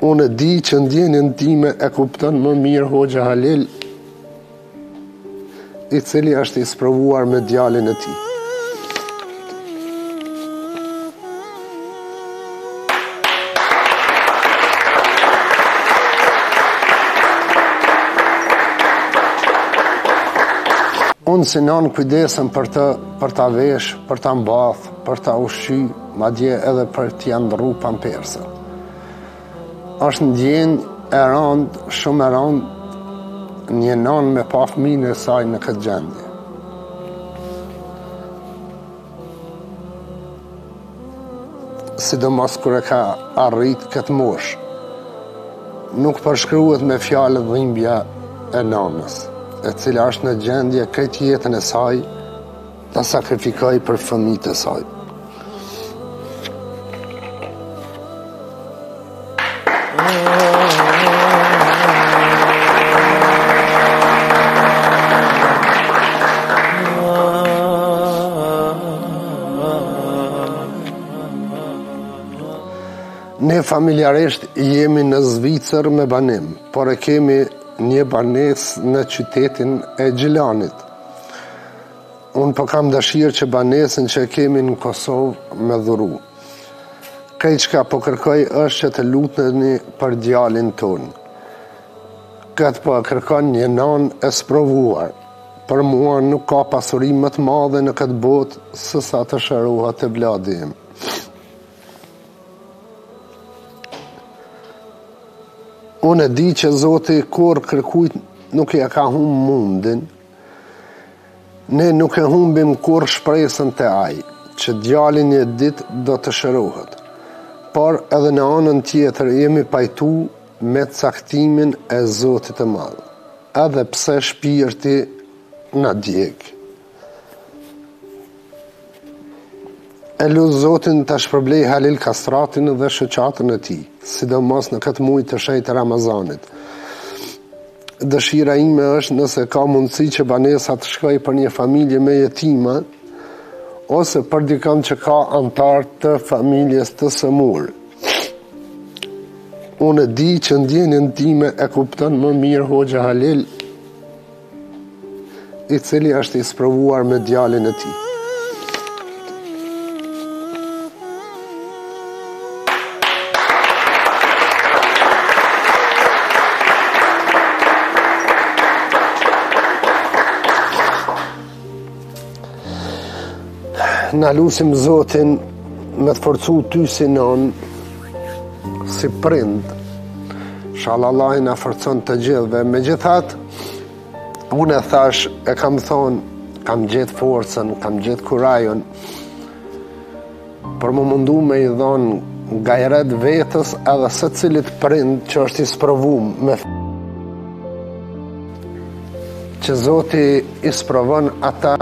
Unë di që ndjenjën time e kupton më mirë Hoxha Halil, i cili është i sprovuar me djalin e tij. Unë si nanë kujdesem për ta vesh, për ta mbath, për ta ushqy, madje edhe për t'ia ndrru pampersa. Është ndjenjë e rëndë, shumë e rëndë, një nanë me pa fëmijën e saj në këtë gjendje. Sidomos kur e ka arrit këtë moshë. Nuk përshkruhet me fjalë dhimbja e nanës, e cila është në gjendje këtë jetën e saj ta sakrifikoj për fëmijët e saj. Ne familjarisht jemi në Zvicër me banim, por e kemi një banesë në qytetin e Gjilanit. Unë po kam dëshirë që banesën që kemi në Kosovë me dhuru. Krejt çka po kërkoj është që të luteni për djalin tonë. Këtë po kërkon një nanë e sprovuar. Për mua nuk ka pasuri më të madhe në këtë botë se sa të shërohet te vladi im. Unë e di që Zoti kur kërkujt nuk ja ka humbë mundin. Ne nuk e humbim kur shpresën te ai, që djali një ditë do të shërohet. Por edhe në anën tjetër jemi pajtu me caktimin e Zotit të Madh, edhe pse shpirti na djeg. E lutë Zotin të shpërblej Halil Kastratin dhe shoqatën e tij, sidomos në këtë muaj të shenjtë Ramazanit. Dëshira ime është nëse ka mundësi që banesa të shkojë për një familje me jetima, ose për dikon që ka antar të familjes të sëmur. Unë di që ndjenjën time e kupton më mirë Hoxha Halil, i cili është i sprovuar me djalin e tij. Na lusim Zotin me të forcu ty si non, si prind. Inshallah Allah na forcon të gjithëve. Megjithatë, unë e thash, e kam thonë, kam gjetë forcën, kam gjetë kurajon, për më mundu me i dhonë gajret vetës edhe se cilit prind që është i sprovum me që Zoti i sprovon ata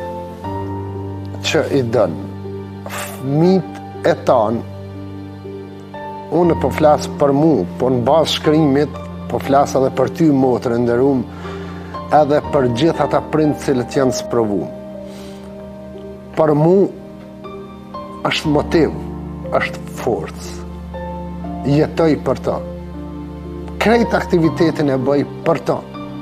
që i dënë. Fëmijët e tanë, unë po flasë për mu, po në bazë shkrimit, po flasë edhe për ty motër e nderuam, edhe për gjithë ata prindë cilët janë sprovum. Për mu është motiv, është forcë. Jetoj për ta. Krejt aktivitetin e bëj për ta.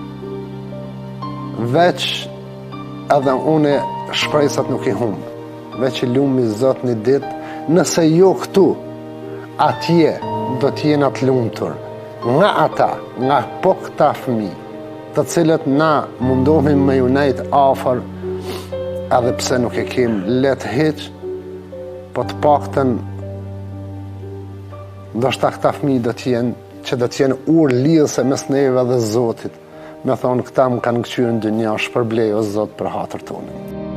Veç edhe une shpresat nuk i humbë. Veç i lumi Zot një ditë, nëse jo këtu, atje do t'jena të lumtur. Nga ata, nga po këta fëmijë, të cilët na mundohemi me ju nejt afër, edhe pse nuk e kem letë hiç, po të paktën ndoshta këta fëmijë do t'jenë urë lidhëse mes neve dhe Zotit. Me thonë këta më kanë këqyrë në dynja, shpërblej o Zot për hatër tonë.